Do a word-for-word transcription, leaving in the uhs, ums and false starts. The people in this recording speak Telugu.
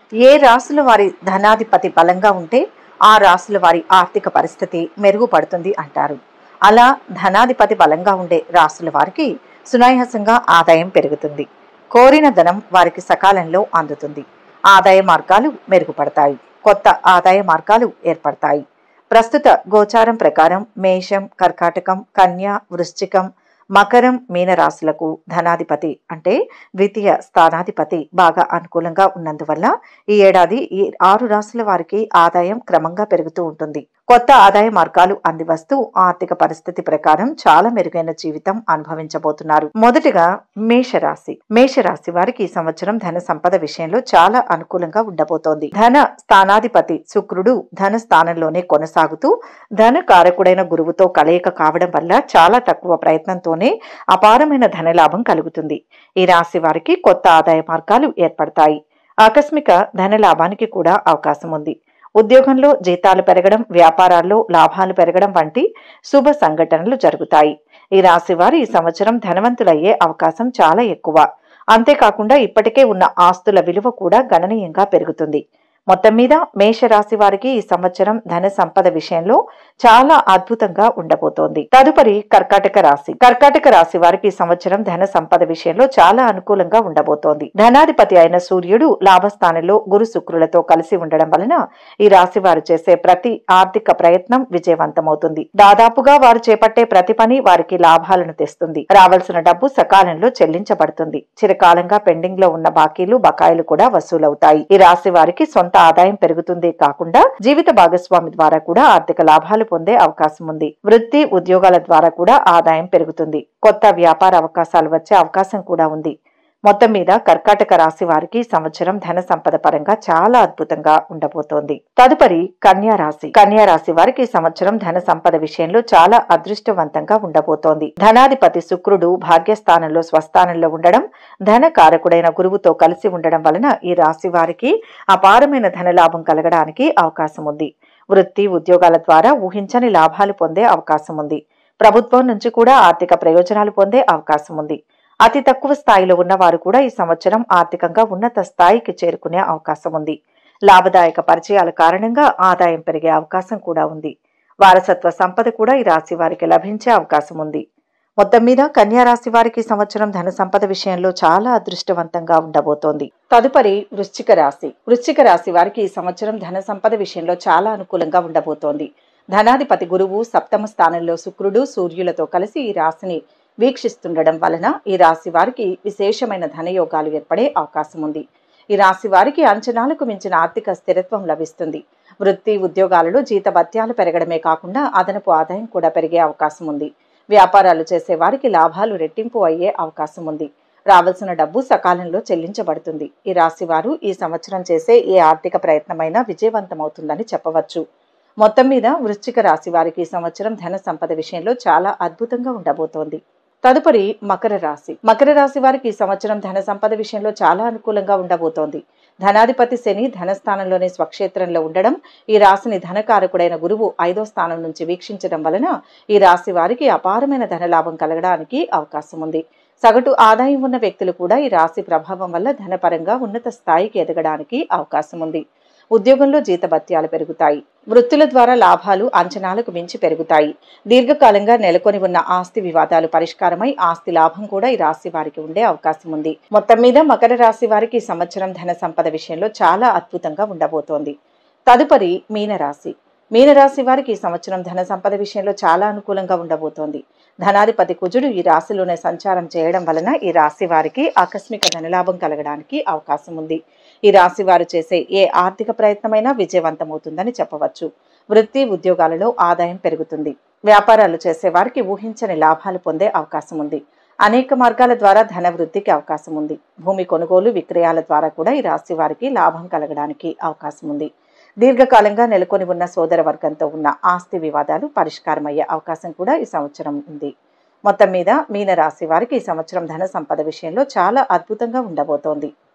ఏ రాశుల వారి ధనాధిపతి బలంగా ఉంటే ఆ రాశుల వారి ఆర్థిక పరిస్థితి మెరుగుపడుతుంది అంటారు. అలా ధనాధిపతి బలంగా ఉండే రాశుల వారికి సునాయాసంగా ఆదాయం పెరుగుతుంది. కోరిన ధనం వారికి సకాలంలో అందుతుంది. ఆదాయ మార్గాలు మెరుగుపడతాయి. కొత్త ఆదాయ మార్గాలు ఏర్పడతాయి. ప్రస్తుత గోచారం ప్రకారం మేషం, కర్కాటకం, కన్య, వృశ్చికం, మకరం, మీనరాశులకు ధనాధిపతి అంటే ద్వితీయ స్థానాధిపతి బాగా అనుకూలంగా ఉన్నందువల్ల ఈ ఏడాది ఈ ఆరు రాశుల వారికి ఆదాయం క్రమంగా పెరుగుతూ ఉంటుంది. కొత్త ఆదాయ మార్గాలు అందివస్తూ ఆర్థిక పరిస్థితి ప్రకారం చాలా మెరుగైన జీవితం అనుభవించబోతున్నారు. మొదటిగా మేషరాశి. మేషరాశి వారికి ఈ సంవత్సరం ధన సంపద విషయంలో చాలా అనుకూలంగా ఉండబోతోంది. ధన స్థానాధిపతి శుక్రుడు ధన స్థానంలోనే కొనసాగుతూ ధన కారకుడైన గురువుతో కలయిక కావడం వల్ల చాలా తక్కువ ప్రయత్నంతోనే అపారమైన ధనలాభం కలుగుతుంది. ఈ రాశి వారికి కొత్త ఆదాయ మార్గాలు ఏర్పడతాయి. ఆకస్మిక ధన లాభానికి కూడా అవకాశం ఉంది. ఉద్యోగంలో జీతాలు పెరగడం, వ్యాపారాల్లో లాభాలు పెరగడం వంటి శుభ సంఘటనలు జరుగుతాయి. ఈ రాశి వారు ఈ సంవత్సరం ధనవంతులయ్యే అవకాశం చాలా ఎక్కువ. అంతేకాకుండా ఇప్పటికే ఉన్న ఆస్తుల విలువ కూడా గణనీయంగా పెరుగుతుంది. మొత్తం మీద మేషరాశి వారికి ఈ సంవత్సరం ధన సంపద విషయంలో చాలా అద్భుతంగా ఉండబోతోంది. తదుపరి కర్కాటక రాశి. కర్కాటక రాశి వారికి ఈ సంవత్సరం ధన సంపద విషయంలో చాలా అనుకూలంగా ఉండబోతోంది. ధనాధిపతి అయిన సూర్యుడు లాభస్థానంలో గురు శుక్రులతో కలిసి ఉండడం వలన ఈ రాశి వారు చేసే ప్రతి ఆర్థిక ప్రయత్నం విజయవంతమవుతుంది. దాదాపుగా వారు చేపట్టే ప్రతి పని వారికి లాభాలను తెస్తుంది. రావాల్సిన డబ్బు సకాలంలో చెల్లించబడుతుంది. చిరకాలంగా పెండింగ్ లో ఉన్న బాకీలు, బకాయిలు కూడా వసూలవుతాయి. ఈ రాశి వారికి సొంత ఆదాయం పెరుగుతుందే కాకుండా జీవిత భాగస్వామి ద్వారా కూడా ఆర్థిక లాభాలు పొందే అవకాశం ఉంది. వృత్తి, ఉద్యోగాల ద్వారా కూడా ఆదాయం పెరుగుతుంది. కొత్త వ్యాపార అవకాశాలు వచ్చే అవకాశం కూడా ఉంది. మొత్తం మీద కర్కాటక రాశి వారికి సంవత్సరం ధన సంపద పరంగా చాలా అద్భుతంగా ఉండబోతోంది. తదుపరి కన్యా రాశి. కన్యా రాశి వారికి సంవత్సరం ధన సంపద విషయంలో చాలా అదృష్టవంతంగా ఉండబోతోంది. ధనాధిపతి శుక్రుడు భాగ్యస్థానంలో స్వస్థానంలో ఉండడం, ధన కారకుడైన గురువుతో కలిసి ఉండడం వలన ఈ రాశి వారికి అపారమైన ధన లాభం కలగడానికి అవకాశం ఉంది. వృత్తి, ఉద్యోగాల ద్వారా ఊహించని లాభాలు పొందే అవకాశం ఉంది. ప్రభుత్వం నుంచి కూడా ఆర్థిక ప్రయోజనాలు పొందే అవకాశం ఉంది. అతి తక్కువ స్థాయిలో ఉన్న వారు కూడా ఈ సంవత్సరం ఆర్థికంగా ఉన్నత స్థాయికి చేరుకునే అవకాశం ఉంది. లాభదాయక పరిచయాల కారణంగా ఆదాయం పెరిగే అవకాశం కూడా ఉంది. వారసత్వ సంపద కూడా ఈ రాశి వారికి లభించే అవకాశం ఉంది. మొత్తం మీద కన్యా రాశి వారికి సంవత్సరం ధన సంపద విషయంలో చాలా అదృష్టవంతంగా ఉండబోతోంది. తదుపరి వృశ్చిక రాశి. వృశ్చిక రాశి వారికి ఈ సంవత్సరం ధన సంపద విషయంలో చాలా అనుకూలంగా ఉండబోతోంది. ధనాధిపతి గురువు సప్తమ స్థానంలో శుక్రుడు, సూర్యులతో కలిసి ఈ రాశిని వీక్షిస్తుండడం వలన ఈ రాశి వారికి విశేషమైన ధనయోగాలు ఏర్పడే అవకాశం ఉంది. ఈ రాశి వారికి అంచనాలకు మించిన ఆర్థిక స్థిరత్వం లభిస్తుంది. వృత్తి, ఉద్యోగాలలో జీతభత్యాలు పెరగడమే కాకుండా అదనపు ఆదాయం కూడా పెరిగే అవకాశం ఉంది. వ్యాపారాలు చేసే వారికి లాభాలు రెట్టింపు అయ్యే అవకాశం ఉంది. రావాల్సిన డబ్బు సకాలంలో చెల్లించబడుతుంది. ఈ రాశి వారు ఈ సంవత్సరం చేసే ఏ ఆర్థిక ప్రయత్నమైనా విజయవంతమవుతుందని చెప్పవచ్చు. మొత్తం మీద వృశ్చిక రాశి వారికి ఈ సంవత్సరం ధన సంపద విషయంలో చాలా అద్భుతంగా ఉండబోతోంది. తదుపరి మకర రాశి. మకర రాశి వారికి ఈ సంవత్సరం ధన సంపద విషయంలో చాలా అనుకూలంగా ఉండబోతోంది. ధనాధిపతి శని ధనస్థానంలోనే స్వక్షేత్రంలో ఉండడం, ఈ రాశిని ధనకారకుడైన గురువు ఐదో స్థానం నుంచి వీక్షించడం వలన ఈ రాశి వారికి అపారమైన ధనలాభం కలగడానికి అవకాశం ఉంది. సగటు ఆదాయం ఉన్న వ్యక్తులు కూడా ఈ రాశి ప్రభావం వల్ల ధనపరంగా ఉన్నత స్థాయికి ఎదగడానికి అవకాశం ఉంది. ఉద్యోగంలో జీతభత్యాలు పెరుగుతాయి. వృత్తుల ద్వారా లాభాలు అంచనాలకు మించి పెరుగుతాయి. దీర్ఘకాలంగా నెలకొని ఉన్న ఆస్తి వివాదాలు పరిష్కారమై ఆస్తి లాభం కూడా ఈ రాశి వారికి ఉండే అవకాశం ఉంది. మొత్తం మీద మకర రాశి వారికి ఈ సంవత్సరం ధన సంపద విషయంలో చాలా అద్భుతంగా ఉండబోతోంది. తదుపరి మీనరాశి. మీనరాశి వారికి ఈ సంవత్సరం ధన సంపద విషయంలో చాలా అనుకూలంగా ఉండబోతోంది. ధనాధిపతి కుజుడు ఈ రాశిలోనే సంచారం చేయడం వలన ఈ రాశి వారికి ఆకస్మిక ధనలాభం కలగడానికి అవకాశం ఉంది. ఈ రాశి వారు చేసే ఏ ఆర్థిక ప్రయత్నమైనా విజయవంతమవుతుందని చెప్పవచ్చు. వృత్తి, ఉద్యోగాలలో ఆదాయం పెరుగుతుంది. వ్యాపారాలు చేసే వారికి ఊహించని లాభాలు పొందే అవకాశం ఉంది. అనేక మార్గాల ద్వారా ధన వృద్ధికి అవకాశం ఉంది. భూమి కొనుగోలు, విక్రయాల ద్వారా కూడా ఈ రాశి వారికి లాభం కలగడానికి అవకాశం ఉంది. దీర్ఘకాలంగా నెలకొని ఉన్న సోదర వర్గంతో ఉన్న ఆస్తి వివాదాలు పరిష్కారమయ్యే అవకాశం కూడా ఈ సంవత్సరం ఉంది. మొత్తం మీద మీన రాశి వారికి ఈ సంవత్సరం ధన సంపద విషయంలో చాలా అద్భుతంగా ఉండబోతోంది.